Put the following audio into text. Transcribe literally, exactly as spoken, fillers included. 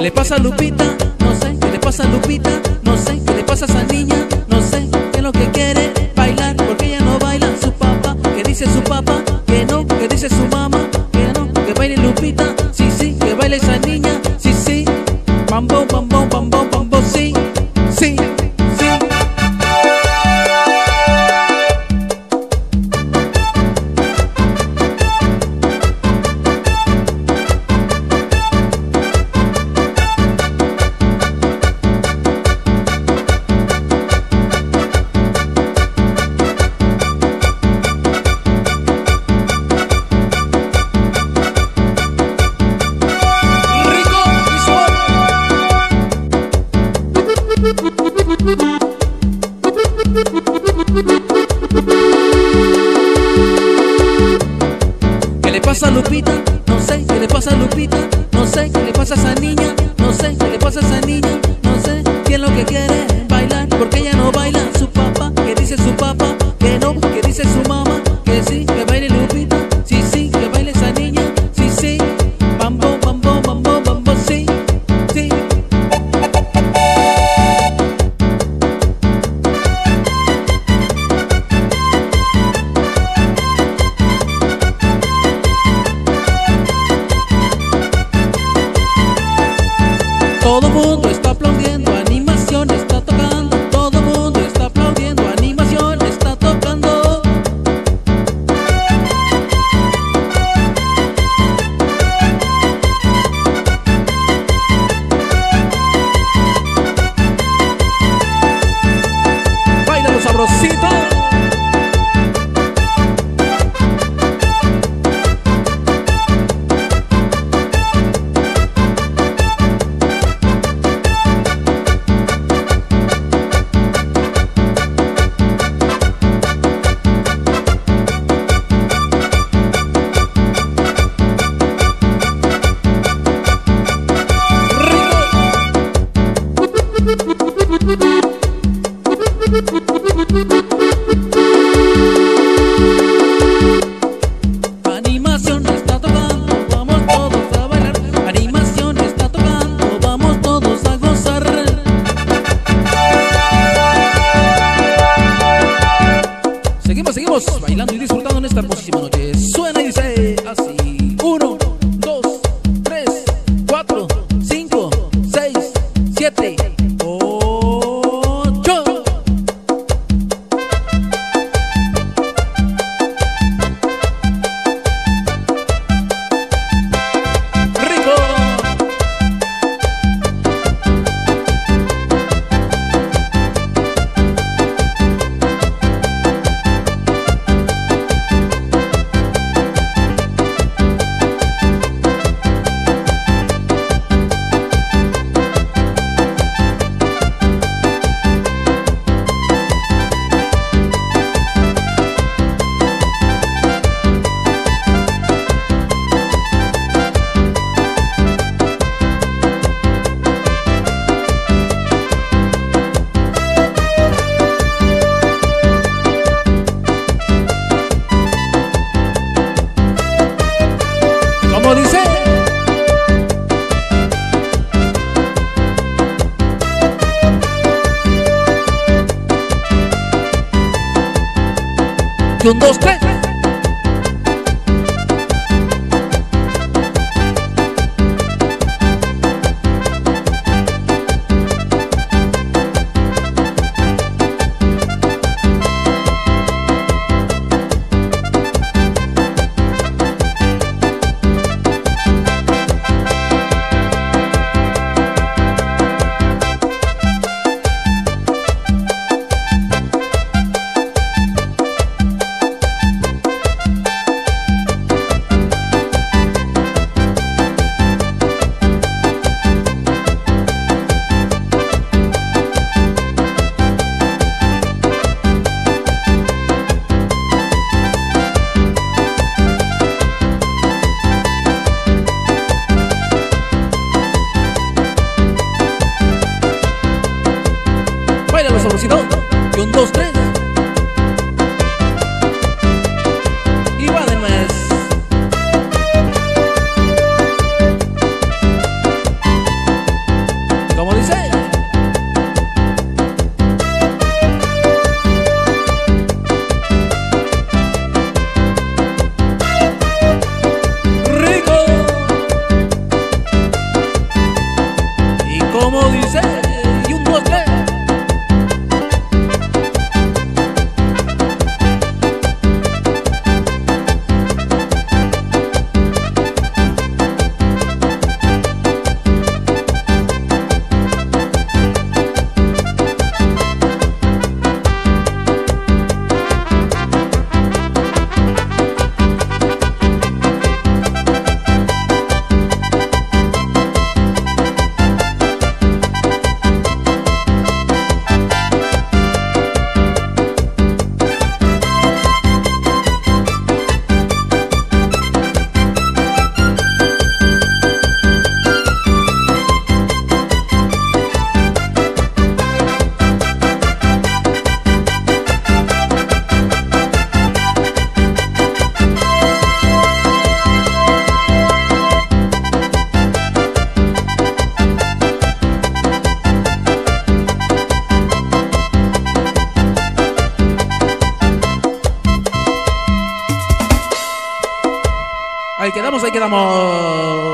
le pasa a Lupita? No sé, ¿qué le pasa a Lupita? No sé, ¿qué le pasa a esa niña? No sé, ¿qué es lo que quiere? Bailar, porque ella no baila. Su papá, ¿qué dice su papá? Que no, ¿qué dice su mamá? Que no, que baile Lupita. Sí, sí, que baile esa niña. Sí, sí, bambo, bambo, bambo, bambo, sí, sí, sí. ¿Qué le pasa a Lupita? No sé, ¿qué le pasa a Lupita? No sé, ¿qué le pasa a esa niña? No sé, ¿qué le pasa a esa niña? No sé, ¿qué es lo que quiere? Bailar, porque ella no baila. Su papá, ¿qué dice su papá? Que no, ¿qué dice su mamá? Que sí, que baile Lupita. Sí, sí, que baile esa niña. Sí, sí, bambo, bambo, bambo, bambo, sí, sí. Todo mundo está aplaudiendo, animación está tocando. Todo mundo está aplaudiendo, animación está tocando. Báilalo sabrosito. Animación está tocando, vamos todos a bailar. Animación está tocando, vamos todos a gozar. Seguimos, seguimos bailando y disfrutando en esta hermosísima noche. Suena y dice así: uno, dos, tres, cuatro, cinco, seis, siete, ocho. ¡Rico! ¿Cómo dice? Y un, dos, tres. Báilalo sabrosito. Y un, dos, tres. Y va de más. dice, y un, dos, tres. Ahí quedamos, ahí quedamos.